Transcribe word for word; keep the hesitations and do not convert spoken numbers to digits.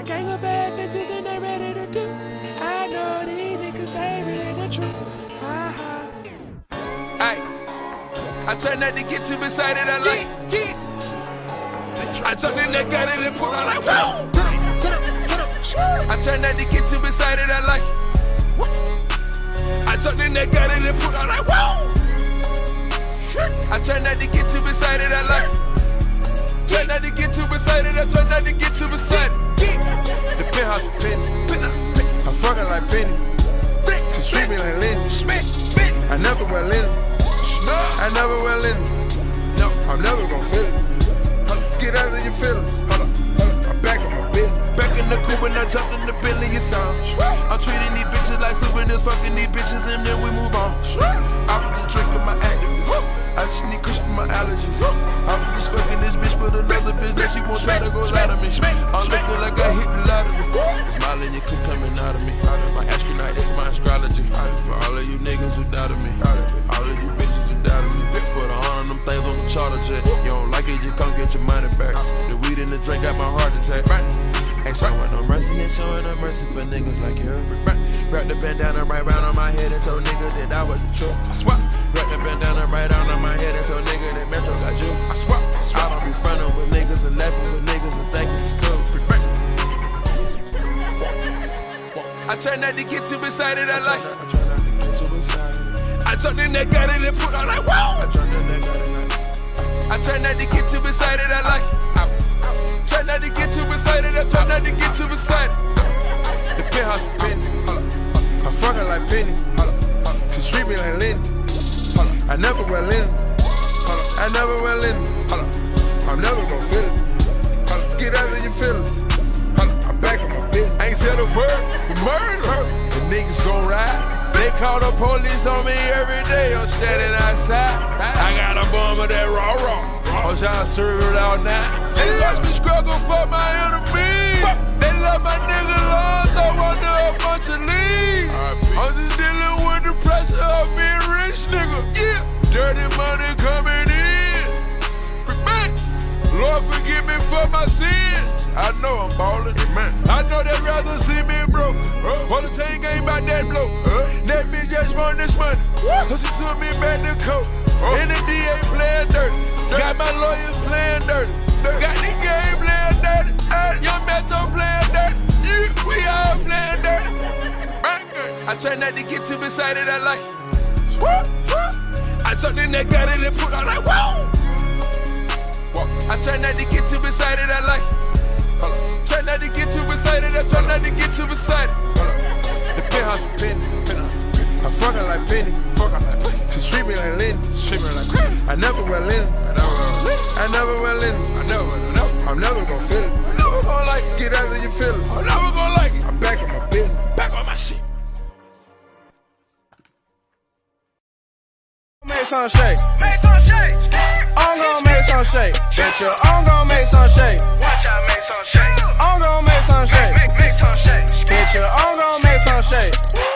got gang of bad bitches and they ready to do. I know these niggas ain't really the truth. Ha-ha. Ay, I try not to get too excited, I like yeah, yeah. I jumped in that gun and put on like wow. I try not to get too excited, I like I jumped in that gun and put on like wow. I try not to get too excited, I like Try not to get too excited, I try not to get too excited. The penthouse is penny, I fuck her like Penny. She treat me like Lenny. I never wear linen. I never wear linen. No, I'm never gon' feel it. Get out of your feelings. I'm back on my business. Back in the coupe and I jumped in the billion sound. I'm treating these bitches like souvenirs, fucking these bitches and then we move on. I was just drinking my activists. I just need kush for my allergies. I'm just fucking this bitch with another bitch that she won't try to go lie to me. I'm looking like I hit the lottery. Smiling, you keep coming out of me. My astronaut is my astrology. For all of you niggas who doubted me, all of you bitches who doubted me. Put a hundred of them things on the charter jet. You don't like it, just come get your money back. The weed in the drink got my heart attack. Ain't showing no mercy, ain't showing no mercy for niggas like you. Wrap the bandana right round on my head and told niggas that I was the truth. I swear. Wrap the bandana right down on my head and told niggas that Metro got you. I swear. I don't be frontin' with niggas and laughing with niggas and thinking it's cool. I try not to get too excited, I like I jumped in that gun and then put on like wow. I try not to get too excited, I like Try not to get too excited, I try not to get too excited. The penthouse is penny, I fuck her like Penny. She treat me like Lenny. I never wear linen. I never wear linen. I'm never gon' feel it. Get out of your feelings. I'm back on my business. Ain't said a word, we murder her. The niggas gon' ride. They call the police on me every day. I'm standing outside. I got a bomb of that raw raw. I'm tryna serve it out now. They watch me struggle for my enemies. They love my nigga lungs, I wonder a bunch of leaves. I'm just dealing with the pressure of being rich, nigga. Yeah, dirty money coming in. Lord forgive me for my sins. I know I'm ballin', man. I know they'd rather see me broke. All the chain ain't about that blow. That bitch just want this money. Cause she took me back to court. And the D A playing dirty. Got my lawyers playing dirty. Got the game playing dirty. Young Metro playing dirty. Yeah, we all playing dirty. I try not to get too excited, I like I jumped in that gun and then put on like wow. I try not to get too excited, I like Try not to get too excited, I try not to get too excited. The penthouse is penny, I fuck her like Penny. She treat me like Lenny. I never wear linen. I never wear linen. I'm never gon' feel it. I'm never gon' like it. Get out of your feelings. I'm never gon' like it. I'm back on my business. Back on my shit. Make some shake. Make some shake. I'm gon' make some shake. Bitch, I'm gon' make some shake. Watch out, make some shake. I'm gon' make some shake. Make, make, make some shake. Bitch, I'm gon' make some shake.